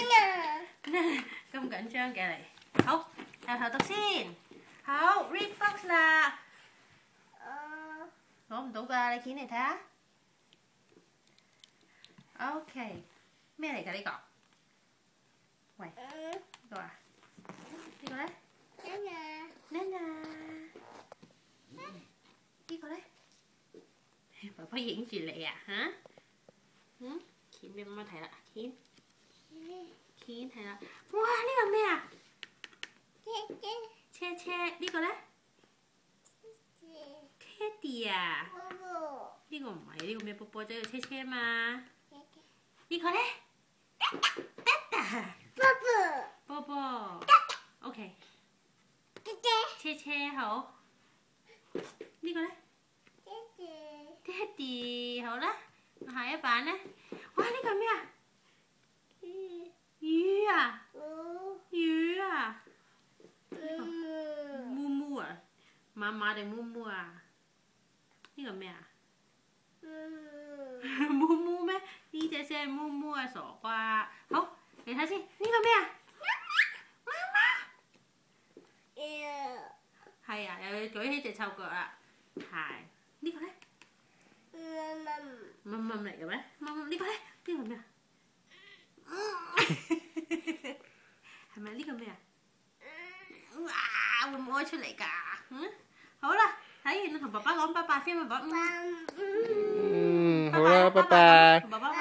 咁緊張嘅嚟，好，由頭讀先。好 ，read books 啦。攞唔到㗎，你掀嚟睇下。OK， 咩嚟㗎呢個？喂，呢個啊？呢個咧 ？Nana。呢個咧？爸爸影住你啊嚇？掀俾媽媽睇啦，掀係啦。哇！呢個咩啊？車車，呢個咧 ？Teddy 啊？呢個唔係，呢個咩波波仔叫車車嘛？呢個咧？波波。OK。車車好。呢個咧 ？Teddy 好啦，下一版咧，哇！呢個係咩啊？魚啊！魚啊！木木啊？媽媽定木木啊？呢個咩啊？木木咩？呢隻先係木木啊，傻瓜！好，你睇先，呢個咩啊？係啊，又要舉起隻臭腳啊！係呢個咧？蚊蚊嚟嘅咩？蚊呢個咧？呢個咩啊？係咪呢個咩啊？哇！會唔會屙出嚟㗎？好啦，睇完同爸爸講拜拜先，爸爸。 好啦，拜拜。 同爸爸。